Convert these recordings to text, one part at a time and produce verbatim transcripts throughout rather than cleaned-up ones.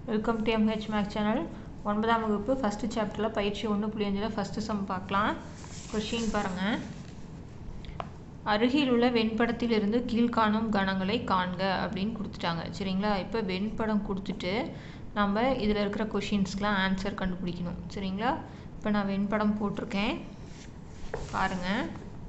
Welcome to MH Max channel. ஒன்பதாம் வகுப்பு first சாப்டரில் பயிற்சி ஒன்று புள்ளி அஞ்சில் ஃபஸ்ட்டு சம் பார்க்கலாம். கொஷின் பாருங்கள். அருகில் உள்ள வெண்படத்திலிருந்து கீழ்காணும் கணங்களை காண்க அப்படின்னு கொடுத்துட்டாங்க. சரிங்களா? இப்போ வெண்படம் கொடுத்துட்டு நம்ம இதில் இருக்கிற கொஷின்ஸ்க்கெலாம் ஆன்சர் கண்டுபிடிக்கணும். சரிங்களா? இப்போ நான் வெண்படம் போட்டிருக்கேன் பாருங்கள்.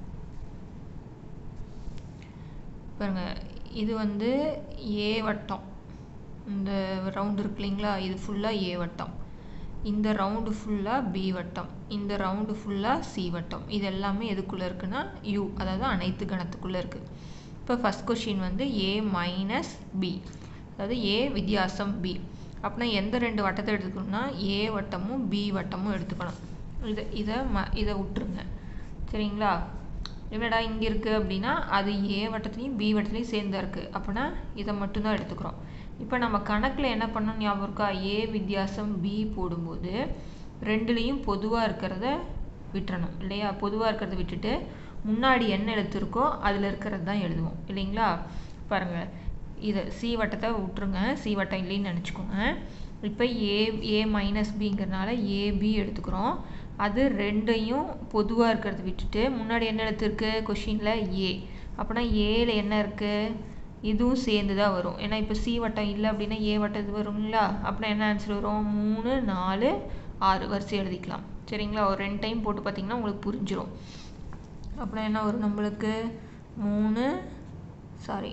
பாருங்கள், இது வந்து ஏ வட்டம். இந்த ரவுண்டு இருக்கு இல்லைங்களா, இது ஃபுல்லாக ஏ வட்டம். இந்த ரவுண்டு ஃபுல்லாக பி வட்டம். இந்த ரவுண்டு ஃபுல்லாக சி வட்டம். இது எல்லாமே எதுக்குள்ளே இருக்குன்னா யூ, அதாவது அனைத்து கணத்துக்குள்ளே இருக்குது. இப்போ ஃபஸ்ட் கொஷின் வந்து ஏ மைனஸ் பி, அதாவது ஏ வித்தியாசம் பி. அப்படின்னா எந்த ரெண்டு வட்டத்தை எடுத்துக்கணும்னா ஏ வட்டமும் பி வட்டமும் எடுத்துக்கணும். இதை இதை ம இதை விட்டுருங்க. சரிங்களா? என்னடா இங்கே இருக்குது அப்படின்னா அது ஏ வட்டத்துலேயும் பி வட்டத்துலேயும் சேர்ந்தா இருக்குது. அப்படின்னா இதை மட்டும்தான் எடுத்துக்கிறோம். இப்போ நம்ம கணக்கில் என்ன பண்ணணும் ஞாபகம் இருக்கா? ஏ வித்தியாசம் பி போடும்போது ரெண்டுலேயும் பொதுவாக இருக்கிறத விட்டுறணும் இல்லையா? பொதுவாக இருக்கிறத விட்டுட்டு முன்னாடி என்ன எழுத்து இருக்கோ அதில் இருக்கிறது தான் எழுதுவோம் இல்லைங்களா? பாருங்கள், இதை சி வட்டத்தை விட்டுருங்க. சி வட்டம் இல்லைன்னு நினச்சிக்கோங்க. இப்போ ஏ ஏ மைனஸ் பிங்கிறதுனால ஏபி எடுத்துக்கிறோம். அது ரெண்டையும் பொதுவாக இருக்கிறத விட்டுட்டு முன்னாடி என்ன எழுத்து இருக்குது கொஷினில் ஏ. அப்படின்னா ஏல என்ன இருக்குது? இதுவும் சேர்ந்து தான் வரும். ஏன்னா இப்போ சி வட்டம் இல்லை அப்படின்னா ஏ வட்டம் இது வருங்களா? அப்படின்னா என்ன ஆன்சர் வரும்? மூணு நாலு ஆறு வரிசை எழுதிக்கலாம். சரிங்களா? ஒரு ரெண்டு டைம் போட்டு பார்த்தீங்கன்னா உங்களுக்கு புரிஞ்சிடும். அப்படின்னா என்ன வரும் நம்மளுக்கு? மூணு சாரி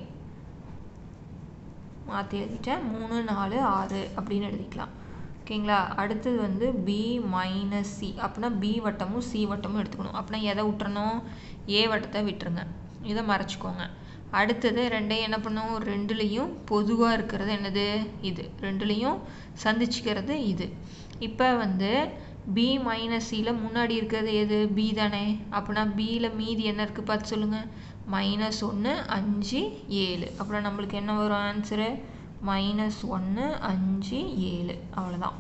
மாற்றி எழுதிட்டேன். மூணு நாலு ஆறு அப்படின்னு எழுதிக்கலாம். ஓகேங்களா? அடுத்தது வந்து பி மைனஸ் சி. அப்படின்னா பி வட்டமும் சி வட்டமும் எடுத்துக்கணும். அப்படின்னா எதை விட்டுறணும்? ஏ வட்டத்தை விட்டுருங்க. இதை மறைச்சிக்கோங்க. அடுத்தது ரெண்டையும் என்ன பண்ணும்? ரெண்டுலேயும் பொதுவாக இருக்கிறது என்னது? இது. ரெண்டுலேயும் சந்திச்சுக்கிறது இது. இப்போ வந்து பி மைனஸ் சியில் முன்னாடி இருக்கிறது எது? பி தானே. அப்படின்னா பியில் மீதி என்ன இருக்குது பார்த்து சொல்லுங்கள். மைனஸ் ஒன்று அஞ்சு ஏழு. அப்புறம் நம்மளுக்கு என்ன வரும் ஆன்சரு? மைனஸ் ஒன்று அஞ்சு ஏழு. அவ்வளோதான்.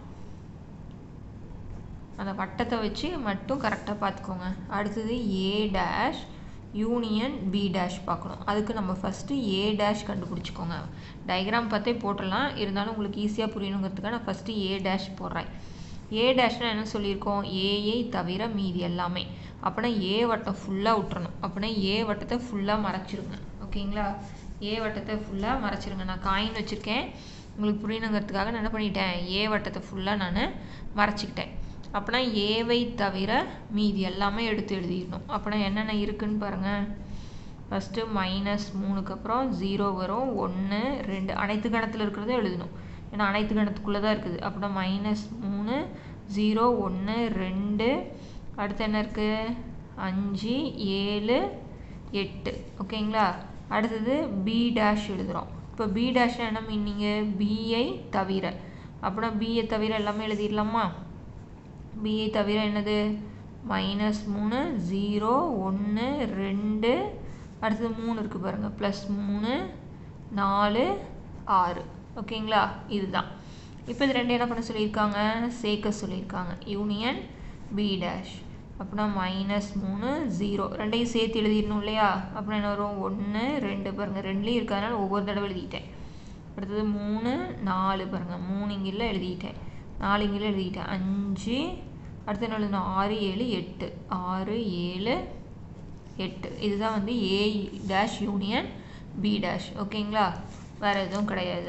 அந்த வட்டத்தை வச்சு மட்டும் கரெக்டாக பார்த்துக்கோங்க. அடுத்தது A dash union B dash பார்க்கணும். அதுக்கு நம்ம ஃபஸ்ட்டு ஏ டேஷ் கண்டுபிடிச்சிக்கோங்க. டயக்ராம் பார்த்தே போட்டுடலாம், இருந்தாலும் உங்களுக்கு ஈஸியாக புரியணுங்கிறதுக்காக நான் ஃபஸ்ட்டு ஏ டேஷ் போடுறேன். ஏ டேஷ்னால் என்ன சொல்லியிருக்கோம்? ஏஐ தவிர மீதி எல்லாமே. அப்படின்னா ஏ வட்டம் ஃபுல்லாக விட்டுறணும். அப்படின்னா ஏ வட்டத்தை ஃபுல்லாக மறைச்சிருங்க. ஓகேங்களா? ஏ வட்டத்தை ஃபுல்லாக மறைச்சிருங்க. நான் காயின் வச்சுருக்கேன், உங்களுக்கு புரியணுங்கிறதுக்காக நான் என்ன பண்ணிட்டேன்? ஏ வட்டத்தை ஃபுல்லாக நான் மறைச்சிக்கிட்டேன். அப்படின்னா ஏவை தவிர மீதி எல்லாமே எடுத்து எழுதிடணும். அப்படின்னா என்னென்ன இருக்குதுன்னு பாருங்கள். ஃபஸ்ட்டு மைனஸ் மூணுக்கு அப்புறம் ஜீரோ வரும். ஒன்று ரெண்டு அனைத்து கணத்தில் இருக்கிறத எழுதணும். ஏன்னா அனைத்து கணத்துக்குள்ளே தான் இருக்குது. அப்படின்னா மைனஸ் மூணு ஜீரோ ஒன்று ரெண்டு. அடுத்து என்ன இருக்குது? அஞ்சு ஏழு எட்டு. ஓகேங்களா? அடுத்தது பி டேஷ் எழுதுகிறோம். இப்போ பி டேஷ்னா என்ன மீனிங்கு? பிஐ தவிர. அப்படின்னா பிஐ தவிர எல்லாமே எழுதிடலாமா? பிஐ தவிர என்னது? மைனஸ் மூணு ஜீரோ ஒன்று ரெண்டு. அடுத்தது மூணு இருக்குது பாருங்கள். ப்ளஸ் மூணு நாலு ஆறு. ஓகேங்களா? இதுதான். இப்போ இது ரெண்டு என்ன பண்ண சொல்லியிருக்காங்க? சேர்க்க சொல்லியிருக்காங்க. Union B dash. அப்படின்னா மைனஸ் மூணு ஜீரோ ரெண்டையும் சேர்த்து எழுதிடணும் இல்லையா? அப்படின்னா என்ன வரும்? ஒன்று ரெண்டு பாருங்கள். ரெண்டுலேயும் இருக்கிறதுனால ஒவ்வொரு தடவை எழுதிட்டேன். அடுத்தது மூணு நாலு பாருங்கள். மூணு இங்கில் எழுதிட்டேன், நாலு இங்கில் எழுதிட்டேன், அஞ்சு. அடுத்து என்ன எழுதணும்? ஆறு ஏழு எட்டு. ஆறு ஏழு எட்டு. இதுதான் வந்து A dash union B dash. ஓகேங்களா? வேறு எதுவும் கிடையாது.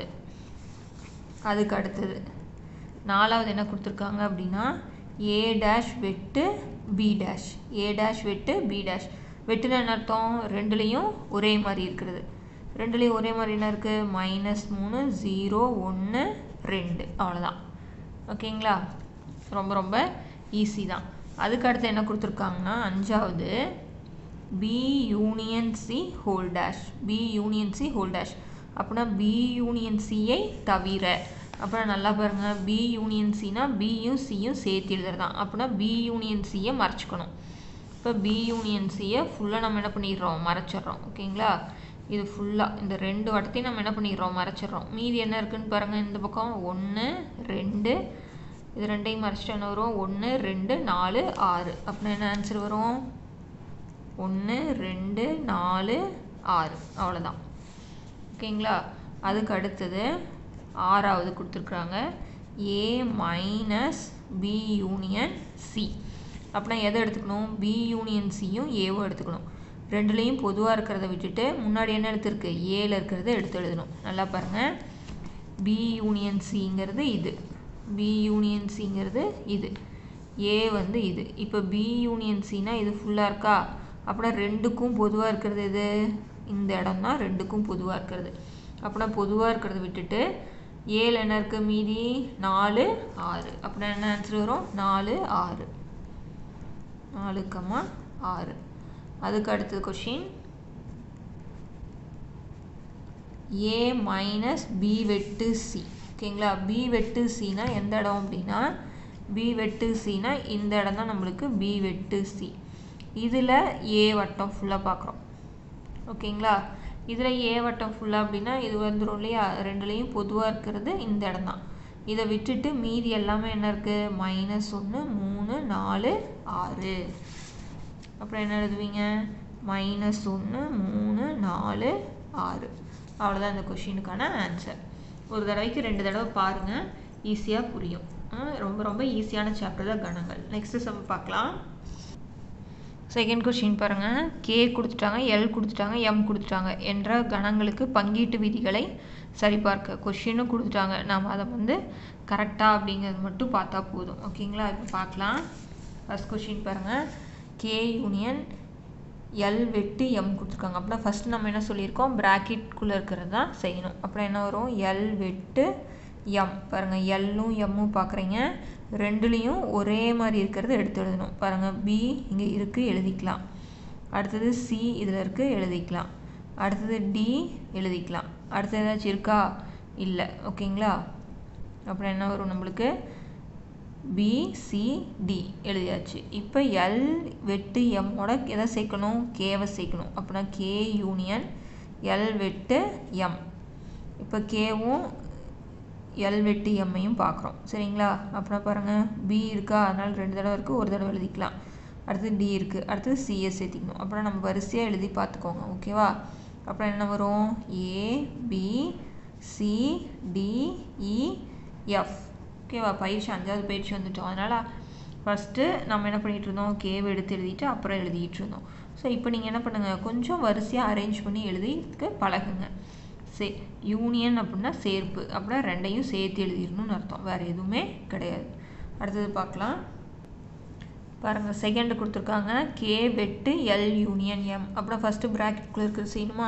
அதுக்கு அடுத்தது நாலாவது என்ன கொடுத்துருக்காங்க அப்படின்னா ஏ டேஷ் வெட்டு பி டேஷ். ஏ டேஷ் வெட்டு பி டேஷ். வெட்டுனா என்ன அர்த்தம்? ரெண்டுலேயும் ஒரே மாதிரி இருக்கிறது. ரெண்டுலேயும் ஒரே மாதிரி என்ன இருக்குது? மைனஸ் மூணு ஜீரோ ஒன்று ரெண்டு. அவ்வளோதான். ஓகேங்களா? ரொம்ப ரொம்ப ஈஸி தான். அதுக்கு அடுத்து என்ன கொடுத்துருக்காங்கன்னா அஞ்சாவது B union C whole dash. B union C whole dash. அப்படின்னா பி யூனியன் சியை தவிர. அப்புறம் நல்லா பாருங்கள், பி யூனியன் சினா பியும் சியும் சேர்த்து எழுதுறதான். அப்படின்னா பி யூனியன் சியை மறைச்சிக்கணும். இப்போ பி யூனியன் சியை ஃபுல்லாக நம்ம என்ன பண்ணிடுறோம்? மறைச்சிட்றோம். ஓகேங்களா? இது ஃபுல்லாக இந்த ரெண்டு வட்டத்தையும் நம்ம என்ன பண்ணிடுறோம்? மறைச்சிட்றோம். மீதி என்ன இருக்குதுன்னு பாருங்கள். இந்த பக்கம் ஒன்று ரெண்டு. இது ரெண்டையும் மறைச்சிட்டு என்ன வரும்? ஒன்று ரெண்டு நாலு ஆறு. அப்படின்னா என்ன ஆன்சர் வரும்? ஒன்று ரெண்டு நாலு ஆறு. அவ்வளோதான். ஓகேங்களா? அதுக்கு அடுத்தது ஆறாவது கொடுத்துருக்குறாங்க A minus B union C. அப்படின்னா எதை எடுத்துக்கணும்? பி யூனியன் சியும் ஏவும் எடுத்துக்கணும். ரெண்டுலேயும் பொதுவாக இருக்கிறத விட்டுட்டு முன்னாடி என்ன எடுத்துருக்கு? ஏல இருக்கிறத எடுத்து எழுதணும். நல்லா பாருங்கள், பி யூனியன் சிங்கிறது இது, பி யூனியன் சிங்கிறது இது, ஏ வந்து இது. இப்போ பி யூனியன் சினா இது ஃபுல்லாக இருக்கா? அப்படின்னா ரெண்டுக்கும் பொதுவாக இருக்கிறது இது இந்த இடம் தான் ரெண்டுக்கும் பொதுவாக இருக்கிறது. அப்படின்னா பொதுவாக இருக்கிறத விட்டுட்டு ஏல என்ன இருக்குது? மீதி நாலு ஆறு. அப்படின்னா என்ன ஆன்சர் வரும்? நாலு ஆறு, நாலு கம்மா ஆறு. அதுக்கு அடுத்தது கொஷின் ஏ மைனஸ் பி வெட்டு சி. ஓகேங்களா? பி வெட்டு சினா எந்த இடம் அப்படின்னா பி வெட்டு சினா இந்த இடம் தான் நம்மளுக்கு பி வெட்டு சி. இதில் ஏ வட்டம் ஃபுல்லாக பார்க்குறோம். ஓகேங்களா? இதில் ஏ வட்டம் ஃபுல்லாக அப்படின்னா இது வந்துடும் இல்லையா? ரெண்டுலேயும் பொதுவாக இருக்கிறது இந்த இடம் தான். இதை விட்டுட்டு மீதி எல்லாமே என்ன இருக்குது? மைனஸ் ஒன்று, மூணு, நாலு, ஆறு. அப்புறம் என்ன எழுதுவீங்க? மைனஸ் ஒன்று, மூணு, நாலு, ஆறு. அவ்வளோதான் இந்த கொஷினுக்கான ஆன்சர். ஒரு தடவைக்கு ரெண்டு தடவை பாருங்கள், ஈஸியாக புரியும். ரொம்ப ரொம்ப ஈஸியான சாப்டர் தான் கணங்கள். நெக்ஸ்ட்டு சம் பார்க்கலாம். செகண்ட் கொஷின் பாருங்கள். கே கொடுத்துட்டாங்க, எல் கொடுத்துட்டாங்க, எம் கொடுத்துட்டாங்க என்ற கணங்களுக்கு பங்கீட்டு விதிகளை சரிபார்க்க. கொஷினும் கொடுத்துட்டாங்க, நாம் அதை வந்து கரெக்டாக அப்படிங்கிறது மட்டும் பார்த்தா போதும். ஓகேங்களா? இப்போ பார்க்கலாம். ஃபஸ்ட் கொஷின் பாருங்கள். கே யூனியன் எல் வெட்டு எம் கொடுத்துருக்காங்க. அப்படின்னா ஃபஸ்ட்டு நம்ம என்ன சொல்லியிருக்கோம்? ப்ராக்கெட்குள்ளே இருக்கிறது தான் செய்யணும். அப்புறம் என்ன வரும்? எல் வெட்டு எம். பாருங்கள், எல்லும் எம்மும் பார்க்குறீங்க, ரெண்டுலேயும் ஒரே மாதிரி இருக்கிறத எடுத்து எழுதணும். பாருங்கள், பி இங்கே இருக்குது, எழுதிக்கலாம். அடுத்தது சி இதில் இருக்குது, எழுதிக்கலாம். அடுத்தது டி எழுதிக்கலாம். அடுத்தது ஏதாச்சும் இருக்கா? இல்லை. ஓகேங்களா? அப்புறம் என்ன வரும் நம்மளுக்கு? பி சி டி எழுதியாச்சு. இப்போ எல் வெட்டு எம்மோட எதை சேர்க்கணும்? கேவை சேர்க்கணும். அப்படின்னா கே யூனியன் எல் வெட்டு எம். இப்போ கேவும் எல் வெட்டு எம்மையும் பார்க்குறோம். சரிங்களா? அப்புறம் பாருங்கள், பி இருக்கா, அதனால் ரெண்டு தடவை இருக்குது, ஒரு தடவை எழுதிக்கலாம். அடுத்தது டி இருக்குது, அடுத்தது சிஎஸ் சேர்த்திக்கணும். அப்புறம் நம்ம வரிசையாக எழுதி பார்த்துக்கோங்க. ஓகேவா? அப்புறம் என்ன வரும்? A B C D E F. ஓகேவா? பயிற்சி அஞ்சாவது பயிற்சி வந்துட்டோம். அதனால் ஃபஸ்ட்டு நம்ம என்ன பண்ணிகிட்டு இருந்தோம்? கேவை எடுத்து எழுதிட்டு அப்புறம் எழுதிட்டு இருந்தோம். ஸோ இப்போ நீங்கள் என்ன பண்ணுங்கள்? கொஞ்சம் வரிசையாக அரேஞ்ச் பண்ணி எழுதிக்க பழகுங்க. சே யூனியன் அப்படின்னா சேர்ப்பு, அப்படின்னா ரெண்டையும் சேர்த்து எழுதிடணும்னு அர்த்தம், வேறு எதுவுமே கிடையாது. அடுத்தது பார்க்கலாம். பாருங்கள், செகண்டு கொடுத்துருக்காங்க. கே வெட்டு எல் யூனியன் எம். அப்படின்னா ஃபஸ்ட்டு ப்ராக்கெட்குள்ளே இருக்கிறது செய்யணுமா?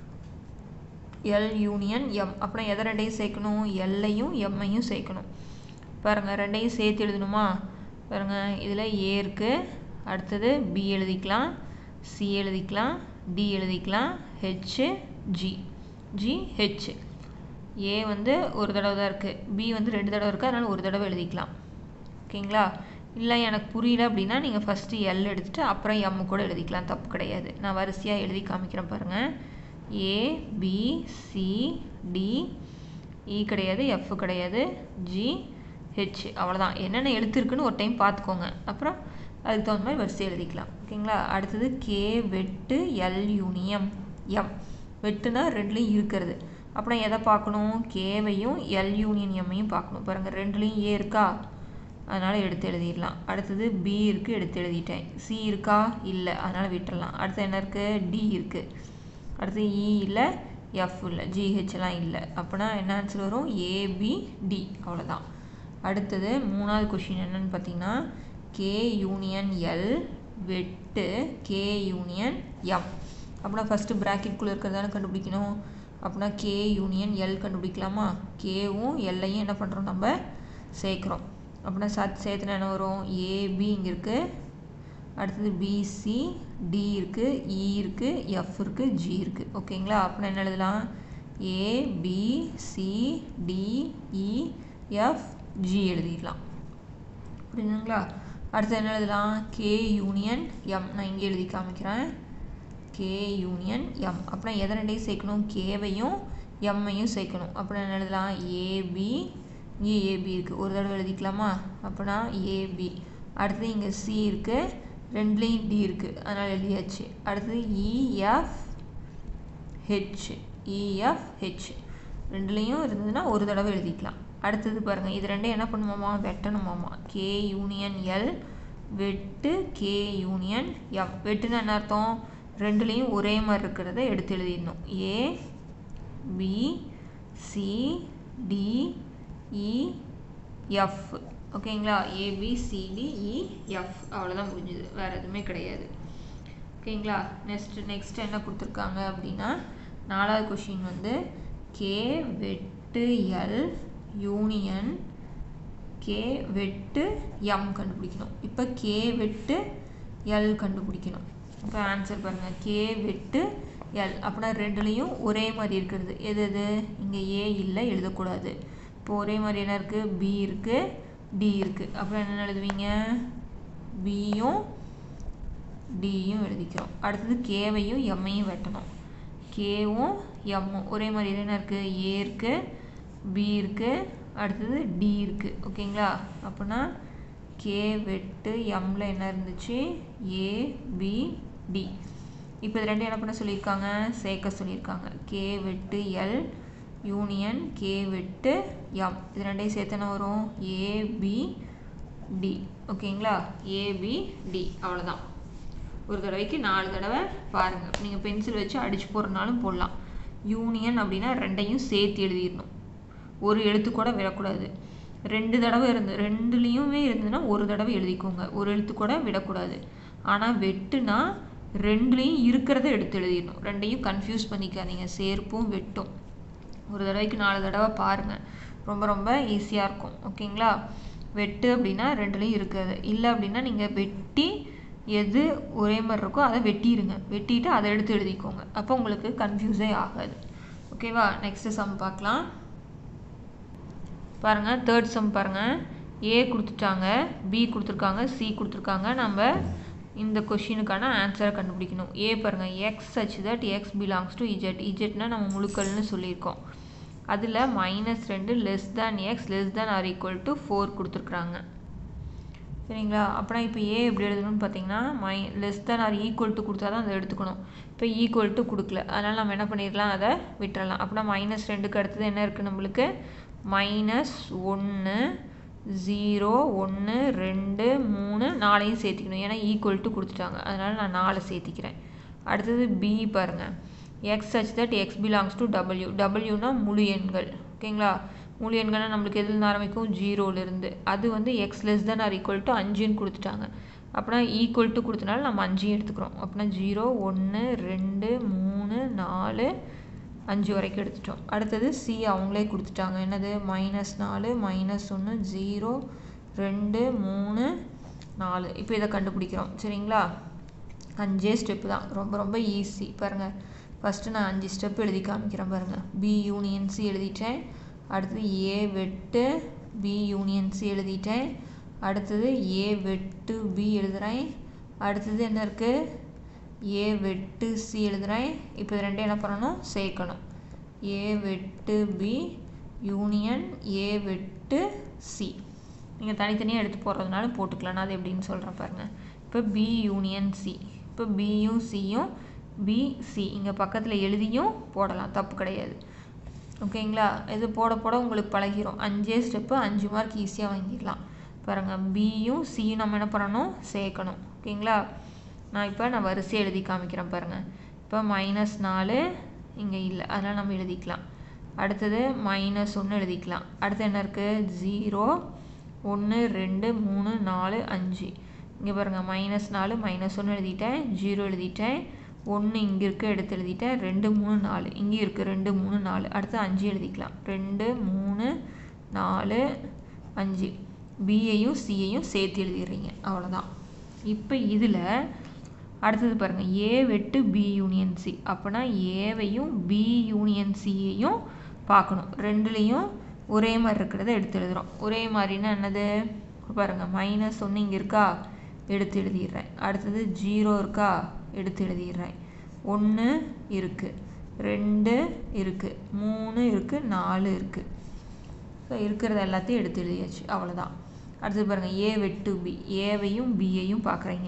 L union M. அப்படின்னா எதை ரெண்டையும் சேர்க்கணும்? எல்லையும் எம்மையும் சேர்க்கணும். பாருங்கள், ரெண்டையும் சேர்த்து எழுதணுமா? பாருங்கள், இதில் ஏ இருக்குது, அடுத்தது பி எழுதிக்கலாம், சி எழுதிக்கலாம், டி எழுதிக்கலாம், H G, G H. A வந்து ஒரு தடவை தான் இருக்குது, பி வந்து ரெண்டு தடவை இருக்குது, அதனால் ஒரு தடவை எழுதிக்கலாம். ஓகேங்களா? இல்லை எனக்கு புரியல அப்படின்னா நீங்கள் ஃபஸ்ட்டு எல் எடுத்துகிட்டு அப்புறம் எம் கூட எழுதிக்கலாம், தப்பு கிடையாது. நான் வரிசையாக எழுதி காமிக்கிறேன் பாருங்கள். A B C D E கிடையாது, எஃப் கிடையாது, ஜி ஹெச். அவ்வளோதான். என்னென்ன எழுத்து இருக்குன்னு ஒரு டைம் பார்த்துக்கோங்க, அப்புறம் அதுக்கு தகுந்த மாதிரி வரிசை எழுதிக்கலாம். ஓகேங்களா? அடுத்தது கே வெட்டு எல் யூனியம் எம். வெட்டுனா ரெண்டுலேயும் இருக்கிறது. அப்புறம் எதை பார்க்கணும்? கேவையும் எல் யூனியன் எம்மையும் பார்க்கணும். பாருங்கள், ரெண்டுலேயும் ஏ இருக்கா, அதனால் எடுத்து எழுதிடலாம். அடுத்தது பி இருக்குது, எடுத்து எழுதிட்டேன். சி இருக்கா? இல்லை, அதனால் விட்டுடலாம். அடுத்து என்ன இருக்குது? டி இருக்குது. அடுத்து இ இல்லை, எஃப் இல்லை, ஜிஹெச்லாம் இல்லை. அப்படின்னா என்ன ஆன்சர் வரும்? ஏபிடி. அவ்வளோதான். அடுத்தது மூணாவது கொஷின் என்னன்னு பார்த்தீங்கன்னா, கே யூனியன் எல் வெட்டு கே யூனியன் எம். அப்படின்னா ஃபஸ்ட்டு ப்ராக்கெட்குள்ளே இருக்கிறதான கண்டுபிடிக்கணும். அப்படின்னா கே யூனியன் எல் கண்டுபிடிக்கலாமா? கேவும் எல்லையும் என்ன பண்ணுறோம்? நம்ம சேர்க்குறோம். அப்படின்னா சத் சேர்த்துனா என்ன வரும்? ஏபி இங்கே இருக்குது, அடுத்தது பிசி, டி இருக்குது, இ இருக்குது, எஃப் இருக்குது, ஜி இருக்குது. ஓகேங்களா? அப்படின்னா என்ன எழுதலாம்? ஏபிசி டிஇ எஃப் ஜி எழுதிடலாம். புரியுதுங்களா? அடுத்து என்ன எழுதலாம்? K union M. நான் இங்கே எழுதி காமிக்கிறேன். K union M. அப்படின்னா எதை ரெண்டையும் சேர்க்கணும்? கேவையும் எம்மையும் சேர்க்கணும். அப்படின்னா என்ன எழுதலாம்? ஏபி, இங்கே ஏபி இருக்குது, ஒரு தடவை எழுதிக்கலாமா? அப்படின்னா ஏபி. அடுத்தது இங்கே சி இருக்குது, ரெண்டுலேயும் டி இருக்குது, அதனால் எழுதியாச்சு. அடுத்தது இஎஃப் ஹெச், இஎஃப் ஹெச். ரெண்டுலேயும் இருந்ததுன்னா ஒரு தடவை எழுதிக்கலாம். அடுத்தது பாருங்கள், இது ரெண்டையும் என்ன பண்ணுவோமா, வெட்டணுமாமா. கே யூனியன் எல் வெட்டு கே யூனியன் எம். வெட்டுன்னு என்ன அர்த்தம், ரெண்டுலேயும் ஒரே மாதிரி இருக்கிறத எடுத்து எழுதிடணும். A B C D E F. ஓகேங்களா, ஏபிசிடிஇஎஃப். அவ்வளோதான் முடிஞ்சுது, வேறு எதுவுமே கிடையாது. ஓகேங்களா. நெக்ஸ்ட் நெக்ஸ்ட் என்ன கொடுத்துருக்காங்க அப்படின்னா, நாலாவது கொஷின் வந்து கே வெட்டு எல் யூனியன் கே வெட்டு எம் கண்டுபிடிக்கணும். இப்போ கே வெட்டு எல் கண்டுபிடிக்கணும். இப்போ ஆன்சர் பாருங்கள், கே வெட்டு எல் அப்படின்னா ரெண்டுலேயும் ஒரே மாதிரி இருக்கிறது எது எது, இங்கே ஏ இல்லை எழுதக்கூடாது. இப்போ ஒரே மாதிரி என்ன இருக்குது, பி இருக்குது டி இருக்குது. அப்புறம் என்ன எழுதுவீங்க, பியும் டியும் எழுதிக்கிறோம். அடுத்தது கேவையும் எம்மையும் வெட்டணும். கேவும் எம்மும் ஒரே மாதிரி என்ன இருக்குது, ஏ இருக்குது பி இருக்குது அடுத்தது டி இருக்குது. ஓகேங்களா, அப்படின்னா கே வெட்டு எம்மில் என்ன இருந்துச்சு, ஏ பி டி. இப்போ இது ரெண்டும் என்ன பண்ண சொல்லியிருக்காங்க, சேர்க்க சொல்லியிருக்காங்க. கே வெட்டு எல் யூனியன் கே வெட்டு எம். இது ரெண்டையும் சேர்த்து என்ன வரும், ஏபிடி. ஓகேங்களா, ஏபிடி. அவ்வளோதான். ஒரு தடவைக்கு நாலு தடவை பாருங்கள். நீங்கள் பென்சில் வச்சு அடித்து போடுறனாலும் போடலாம். யூனியன் அப்படின்னா ரெண்டையும் சேர்த்து எழுதிடணும், ஒரு எழுத்து கூட விடக்கூடாது. ரெண்டு தடவை இருந்து ரெண்டுலேயுமே இருந்ததுன்னா ஒரு தடவை எழுதிக்கோங்க, ஒரு எழுத்து கூட விடக்கூடாது. ஆனால் வெட்டுனா ரெண்டுலேயும் இருக்கிறத எடுத்து எழுதிடணும். ரெண்டையும் கன்ஃபியூஸ் பண்ணிக்காதீங்க, சேர்ப்பும் வெட்டும். ஒரு தடவைக்கு நாலு தடவை பாருங்கள், ரொம்ப ரொம்ப ஈஸியாக இருக்கும். ஓகேங்களா, வெட்டு அப்படின்னா ரெண்டுலேயும் இருக்கிறது, இல்லை அப்படின்னா நீங்கள் வெட்டி எது ஒரே மாதிரி இருக்கோ அதை வெட்டிடுங்க, வெட்டிட்டு அதை எடுத்து எழுதிக்கோங்க. அப்போ உங்களுக்கு கன்ஃபியூஸே ஆகாது. ஓகேவா, நெக்ஸ்ட்டு சம் பார்க்கலாம். பாருங்கள், தேர்ட் சம் பாருங்கள். ஏ கொடுத்துட்டாங்க, பி கொடுத்துருக்காங்க, சி கொடுத்துருக்காங்க. நம்ம இந்த கொஷினுக்கான ஆன்சரை கண்டுபிடிக்கணும். ஏ பாருங்கள், x such that x belongs to Z. இஜெட்னா நம்ம முழுக்கல்னு சொல்லியிருக்கோம். அதில் மைனஸ் ரெண்டு less than x less than or equal to four கொடுத்துருக்குறாங்க. சரிங்களா, அப்படின்னா இப்போ ஏ எப்படி எழுதணும்னு பார்த்தீங்கன்னா, my less than or equal to கொடுத்தா தான் அதை எடுத்துக்கணும். இப்போ ஈக்குவல் டு கொடுக்கல, அதனால் நம்ம என்ன பண்ணிடலாம், அதை விட்டுறலாம். அப்படின்னா மைனஸ் ரெண்டுக்கு அடுத்தது என்ன இருக்குது நம்மளுக்கு, மைனஸ் ஒன்று ஜீரோ ஒன்று ரெண்டு மூணு நாலையும் சேர்த்திக்கணும். ஏன்னா ஈக்குவல் டு கொடுத்துட்டாங்க, அதனால் நான் நாலு சேர்த்திக்கிறேன். அடுத்தது பி பாருங்கள், x such that x belongs to W. டபிள்யூனா முழு எண்கள். ஓகேங்களா, முழு எண்கள்னால் நம்மளுக்கு எதுலேருந்து ஆரம்பிக்கும், ஜீரோலேருந்து. அது வந்து x less than or equal to அஞ்சுன்னு கொடுத்துட்டாங்க. அப்படின்னா ஈக்குவல் டு கொடுத்தனால நம்ம அஞ்சையும் எடுத்துக்கிறோம். அப்படின்னா ஜீரோ ஒன்று ரெண்டு மூணு நாலு அஞ்சு வரைக்கும் எடுத்துட்டோம். அடுத்தது சி அவங்களே கொடுத்துட்டாங்க, என்னது மைனஸ் நாலு மைனஸ் ஒன்று ஜீரோ ரெண்டு மூணு நாலு. இப்போ இதை கண்டுபிடிக்கிறோம். சரிங்களா, அஞ்சே ஸ்டெப்பு தான், ரொம்ப ரொம்ப ஈஸி. பாருங்கள், ஃபஸ்ட்டு நான் அஞ்சு ஸ்டெப் எழுதி காமிக்கிறேன் பாருங்கள். பி யூனியன் சி எழுதிட்டேன். அடுத்தது ஏ வெட்டு பி யூனியன் சி எழுதிட்டேன். அடுத்தது ஏ வெட்டு பி எழுதுகிறேன். அடுத்தது என்ன இருக்குது, ஏ வெட்டு சி எழுதுகிறேன். இப்போ இது ரெண்டும் என்ன பண்ணணும், சேர்க்கணும். ஏ வெட்டு பி யூனியன் ஏ வெட்டு சி. நீங்கள் தனித்தனியாக எடுத்து போடுறதுனால போட்டுக்கலாம், நான் அது எப்படின்னு சொல்கிறேன் பாருங்கள். இப்போ பி யூனியன் சி, இப்போ பியும் சியும் பிசி இங்கே பக்கத்தில் எழுதியும் போடலாம், தப்பு கிடையாது. ஓகேங்களா, இது போட போட உங்களுக்கு பழகிரும். அஞ்சே ஸ்டெப்பு, அஞ்சு மார்க் ஈஸியாக வாங்கிடலாம். பாருங்கள், பியும் சியும் நம்ம என்ன பண்ணணும், சேர்க்கணும். ஓகேங்களா, நான் இப்போ நான் வரிசை எழுதி காமிக்கிறேன் பாருங்கள். இப்போ மைனஸ் நாலு இங்கே இல்லை, அதனால் நம்ம எழுதிக்கலாம். அடுத்தது மைனஸ் ஒன்று எழுதிக்கலாம். அடுத்து என்ன இருக்குது, ஜீரோ ஒன்று ரெண்டு மூணு நாலு அஞ்சு. இங்கே பாருங்கள், மைனஸ் நாலு மைனஸ் ஒன்று எழுதிட்டேன், ஜீரோ எழுதிட்டேன், ஒன்று இங்கே இருக்குது எடுத்து எழுதிட்டேன், ரெண்டு மூணு நாலு இங்கே இருக்குது ரெண்டு மூணு நாலு. அடுத்து அஞ்சு எழுதிக்கலாம், ரெண்டு மூணு நாலு அஞ்சு. பியையும் சியையும் சேர்த்து எழுதிடுறீங்க, அவ்வளோதான். இப்போ இதில் அடுத்தது பாருங்கள், ஏ வெட்டு பி யூனியன் சி. அப்போனா ஏவையும் பி யூனியன் சியையும் பார்க்கணும். ரெண்டுலேயும் ஒரே மாதிரி இருக்கிறத எடுத்து எழுதுகிறோம். ஒரே மாதிரின்னா என்னது பாருங்கள், மைனஸ் ஒன்று இங்கே இருக்கா, எடுத்து எழுதிடுறேன். அடுத்தது ஜீரோ இருக்கா, எடுத்து எழுதிடுறேன். ஒன்று இருக்குது, ரெண்டு இருக்குது, மூணு இருக்குது, நாலு இருக்குது. ஸோ இருக்கிறது எல்லாத்தையும் எடுத்து எழுதியாச்சு, அவ்வளோதான். அடுத்தது பாருங்கள், ஏ வெட்டு பி. ஏவையும் பியையும் பார்க்குறீங்க.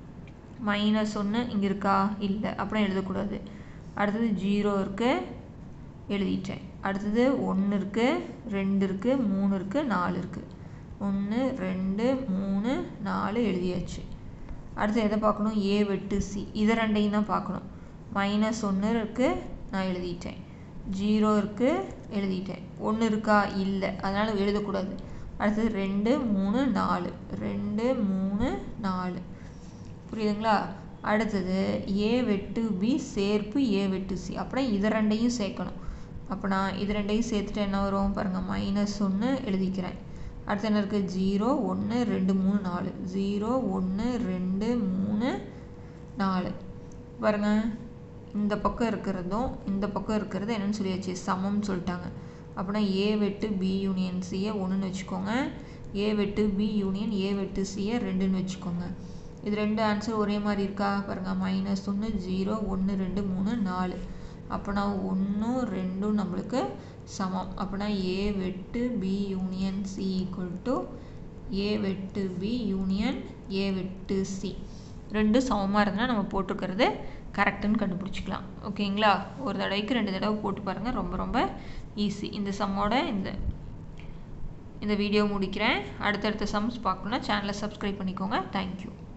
மைனஸ் ஒன்று இங்கே இருக்கா, இல்லை, அப்புறம் எழுதக்கூடாது. அடுத்தது ஜீரோ இருக்குது, எழுதிட்டேன். அடுத்தது ஒன்று இருக்குது, ரெண்டு இருக்குது, மூணு இருக்குது, நாலு இருக்குது. ஒன்று ரெண்டு மூணு நாலு எழுதியாச்சு. அடுத்து எதை பார்க்கணும்? ஏ வெட்டு சி. இதை ரெண்டையும் தான் பார்க்கணும். மைனஸ் ஒன்று இருக்குது, நான் எழுதிட்டேன். ஜீரோ இருக்குது, எழுதிட்டேன். ஒன்று இருக்கா? இல்லை, அதனால் எழுதக்கூடாது. அடுத்தது ரெண்டு மூணு நாலு. ரெண்டு மூணு நாலு. புரியுதுங்களா? அடுத்தது ஏ வெட்டு பி சேர்ப்பு ஏ வெட்டு சி. அப்புறம் இதை ரெண்டையும் சேர்க்கணும். அப்போ நான் இது ரெண்டையும் சேர்த்துட்டு என்ன வரும் பாருங்கள், மைனஸ் ஒன்று எழுதிக்கிறேன். அடுத்து என்ன இருக்குது? ஜீரோ ஒன்று ரெண்டு மூணு நாலு. ஜீரோ ஒன்று ரெண்டு மூணு நாலு. பாருங்கள், இந்த பக்கம் இருக்கிறதும் இந்த பக்கம் இருக்கிறது என்னென்னு சொல்லியாச்சு? சமம்னு சொல்லிட்டாங்க. அப்படின்னா ஏ வெட்டு பி யூனியன் சியை ஒன்றுன்னு வச்சுக்கோங்க. ஏ வெட்டு பி யூனியன் ஏ வெட்டு சியை ரெண்டுன்னு வச்சுக்கோங்க. இது ரெண்டு ஆன்சர் ஒரே மாதிரி இருக்கா? பாருங்கள், மைனஸ் ஒன்று ஜீரோ ஒன்று ரெண்டு மூணு நாலு. அப்போனா ஒன்றும் ரெண்டும் நம்மளுக்கு சமம். அப்போனா ஏ வெட்டு B union C equal to A வெட்டு பி யூனியன் ஏ வெட்டு சி. ரெண்டும் சமமாக இருந்தால் நம்ம போட்டிருக்கிறது கரெக்டுன்னு கண்டுபிடிச்சிக்கலாம். ஓகேங்களா? ஒரு தடவைக்கு ரெண்டு தடவை போட்டு பாருங்கள், ரொம்ப ரொம்ப ஈஸி. இந்த சம்மோட இந்த இந்த வீடியோ முடிக்கிறேன். அடுத்தடுத்த சம்ஸ் பார்க்கணுன்னா சேனலை சப்ஸ்கிரைப் பண்ணிக்கோங்க. தேங்க்யூ.